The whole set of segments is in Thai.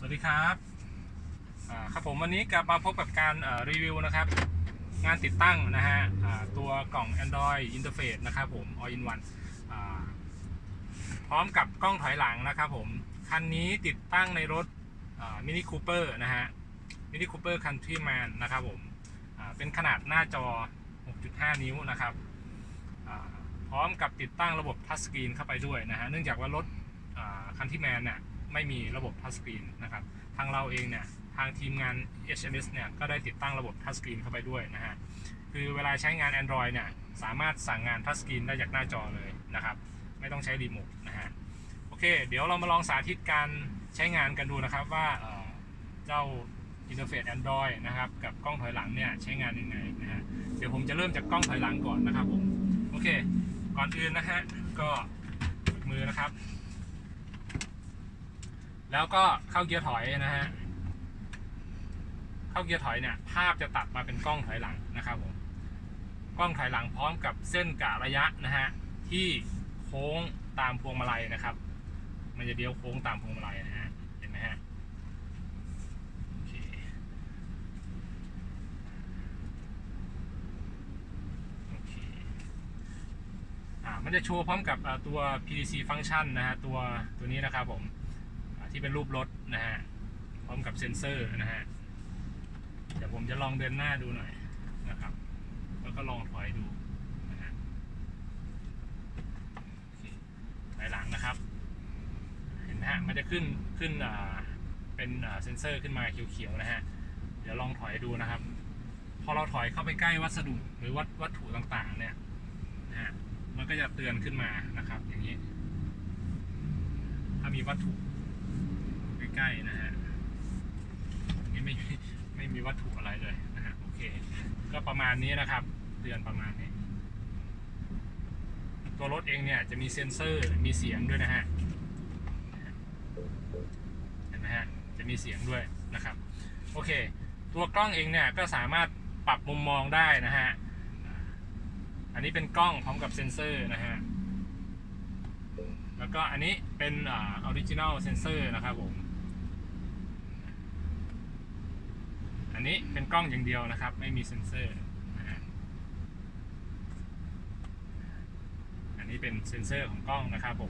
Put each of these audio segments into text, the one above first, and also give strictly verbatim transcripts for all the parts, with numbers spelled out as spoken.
วัสดีครับครับผมวันนี้กลับมาพบกับการรีวิวนะครับงานติดตั้งนะฮะตัวกล่อง Android Interface นะครับผม All in One พร้อมกับกล้องถอยหลังนะครับผมคันนี้ติดตั้งในรถ Mini Cooper นะฮะ Mini Cooper Countryman นะครับผมเป็นขนาดหน้าจอ หกจุดห้า นิ้วนะครับพร้อมกับติดตั้งระบบทัชสกรีนเข้าไปด้วยนะฮะเนื่องจากว่ารถCountrymanเนี่ยไม่มีระบบทัชสกรีนนะครับทางเราเองเนี่ยทางทีมงาน เอช เอ็ม เอส เนี่ยก็ได้ติดตั้งระบบทัชสกรีนเข้าไปด้วยนะฮะคือเวลาใช้งาน Android เนี่ยสามารถสั่งงานทัชสกรีนได้จากหน้าจอเลยนะครับไม่ต้องใช้รีโมทนะฮะโอเคเดี๋ยวเรามาลองสาธิตการใช้งานกันดูนะครับว่าเจ้าอินเทอร์เฟซ Android นะครับกับกล้องถอยหลังเนี่ยใช้งานยังไงนะฮะเดี๋ยวผมจะเริ่มจากกล้องถอยหลังก่อนนะครับผมโอเคก่อนอื่นนะฮะก็ฝึกมือนะครับแล้วก็เข้าเกียร์ถอยนะฮะเข้าเกียร์ถอยเนี่ยภาพจะตัดมาเป็นกล้องถอยหลังนะครับผมกล้องถอยหลังพร้อมกับเส้นกะระยะนะฮะที่โค้งตามพวงมาลัยนะครับมันจะเลี้ยวโค้งตามพวงมาลัยนะฮะเห็นไหมฮะโอเคโอเคอ่ามันจะโชว์พร้อมกับตัว พี ดี ซี Function นะฮะตัวตัวนี้นะครับผมที่เป็นรูปรถนะฮะพร้อมกับเซ็นเซอร์นะฮะเดี๋ยวผมจะลองเดินหน้าดูหน่อยนะครับแล้วก็ลองถอยดูนะฮะถอยหลังนะครับเห็นไหมฮะมันจะขึ้นขึ้นอ่าเป็นอ่าเซ็นเซอร์ขึ้นมาเขียวๆนะฮะเดี๋ยวลองถอยดูนะครับพอเราถอยเข้าไปใกล้วัสดุหรือวัตวัตถุต่างๆเนี่ยนะฮะมันก็จะเตือนขึ้นมานะครับอย่างนี้ถ้ามีวัตถุใกล้ๆนะฮะนี่ไม่ไม่มีวัตถุอะไรเลยนะฮะโอเคก็ประมาณนี้นะครับเตือนประมาณนี้ตัวรถเองเนี่ยจะมีเซ็นเซอร์มีเสียงด้วยนะฮะเห็นไหมฮะจะมีเสียงด้วยนะครับโอเคตัวกล้องเองเนี่ยก็สามารถปรับมุมมองได้นะฮะอันนี้เป็นกล้องพร้อมกับเซ็นเซอร์นะฮะแล้วก็อันนี้เป็นอ่าออริจินัลเซนเซอร์นะครับผมอันนี้เป็นกล้องอย่างเดียวนะครับไม่มีเซ็นเซอร์นะฮะอันนี้เป็นเซ็นเซอร์ของกล้องนะครับผม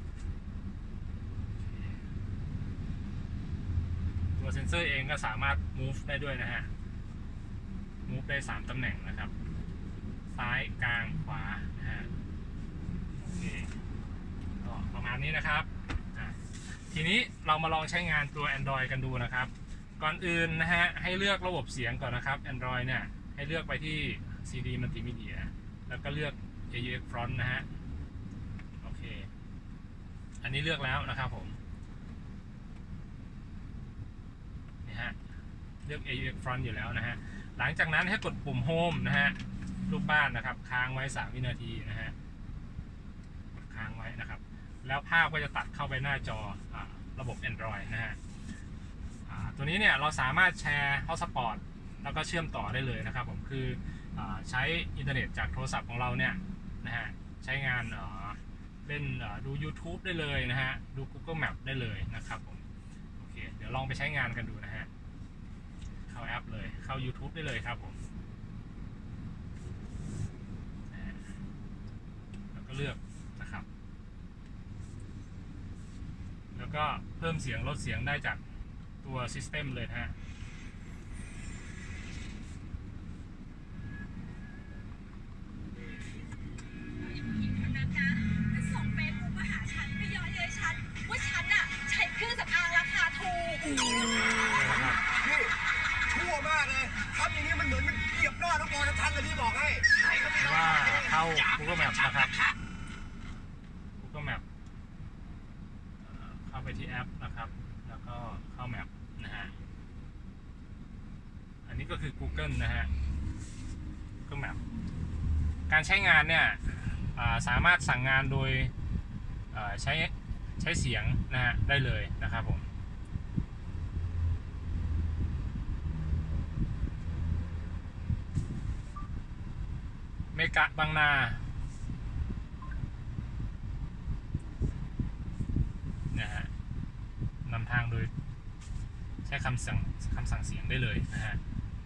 ตัวเซ็นเซอร์เองก็สามารถ move ได้ด้วยนะฮะ move ได้สามตำแหน่งนะครับซ้ายกลางขวานะฮะโอเคก็ประมาณนี้นะครับทีนี้เรามาลองใช้งานตัว Android กันดูนะครับก่อนอื่นนะฮะให้เลือกระบบเสียงก่อนนะครับ Android เนี่ยให้เลือกไปที่ ซี ดี Multimedia แล้วก็เลือก เอ ยู เอ็กซ์ Front นะฮะโอเคอันนี้เลือกแล้วนะครับผมนี่ฮะเลือก เอ ยู เอ็กซ์ Front อยู่แล้วนะฮะหลังจากนั้นให้กดปุ่ม Home นะฮะรูปบ้านนะครับค้างไว้สามวินาทีนะฮะกดค้างไว้นะครับแล้วภาพก็จะตัดเข้าไปหน้าจอระบบ Android นะฮะตัวนี้เนี่ยเราสามารถแชร์ Hotspot แล้วก็เชื่อมต่อได้เลยนะครับผมคืออใช้อินเทอร์เน็ตจากโทรศัพท์ของเราเนี่ยนะฮะใช้งานเล่นดู YouTube ได้เลยนะฮะดู Google Map ได้เลยนะครับผมโอเคเดี๋ยวลองไปใช้งานกันดูนะฮะเข้าแอปเลยเข้า YouTube ได้เลยครับผมแล้วก็เลือกนะครับแล้วก็เพิ่มเสียงลดเสียงได้จากตัว System เลยฮะส่งเฟซบุ๊กมาหาฉันไปเยอะเลยฉันว่าฉันอะใช้เครื่องสำอางราคาถูกนี่ชั่วมากเลยทำอย่างนี้มันเหมือนมันเหยียบหน้าน้องบอลทันเลยพี่บอกให้ว่าเข้า Google Map นะครับ Google Map เข้าไปที่แอปนะครับแล้วก็เข้า Map นะฮะอันนี้ก็คือ Google นะฮะ Google Map การใช้งานเนี่ยสามารถสั่งงานโดยใช้ใช้เสียงนะฮะได้เลยนะครับผมเมกะบางนานะฮะนำทางโดยใช้คำสั่งคำสั่งเสียงได้เลยนะฮะ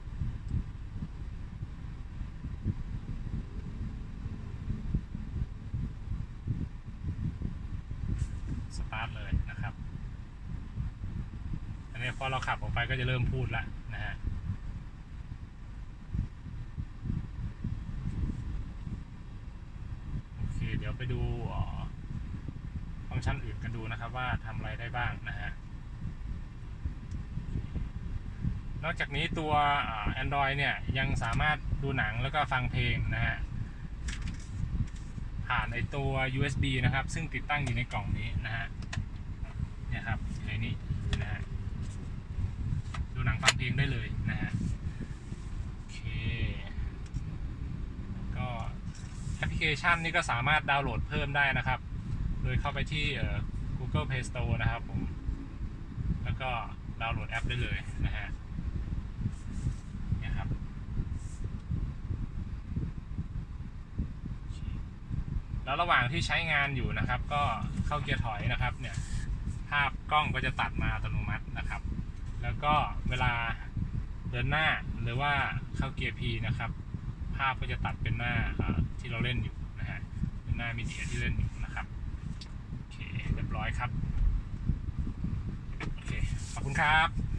สตาร์ทเลยนะครับอันนี้พอเราขับออกไปก็จะเริ่มพูดแล้วนะฮะโอเคเดี๋ยวไปดูฟังก์ชันอื่นกันดูนะครับว่าทำอะไรได้บ้างนะฮะนอกจากนี้ตัว Android เนี่ยยังสามารถดูหนังแล้วก็ฟังเพลงนะฮะผ่านไอตัว ยู เอส บี นะครับซึ่งติดตั้งอยู่ในกล่องนี้นะฮะเนี่ยครับในนี้นะฮะดูหนังฟังเพลงได้เลยนะฮะโอเคก็แอปพลิเคชันนี้ก็สามารถดาวน์โหลดเพิ่มได้นะครับโดยเข้าไปที่ Google Play Store นะครับผมแล้วก็ดาวน์โหลดแอปได้เลยนะฮะแล้วระหว่างที่ใช้งานอยู่นะครับก็เข้าเกียร์ถอยนะครับเนี่ยภาพกล้องก็จะตัดมาอัตโนมัตินะครับแล้วก็เวลาเดินหน้าหรือว่าเข้าเกียร์ P นะครับภาพก็จะตัดเป็นหน้าที่เราเล่นอยู่นะฮะเป็นหน้ามีเดียที่เล่นอยู่นะครับโอเคเรียบร้อยครับโอเคขอบคุณครับ